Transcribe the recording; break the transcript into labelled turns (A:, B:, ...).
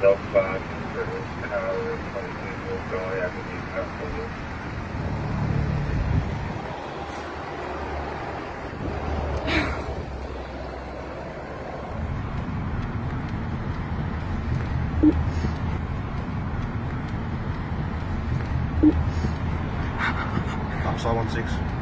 A: dog bark for his car or something will die out of his car.
B: Upside 16.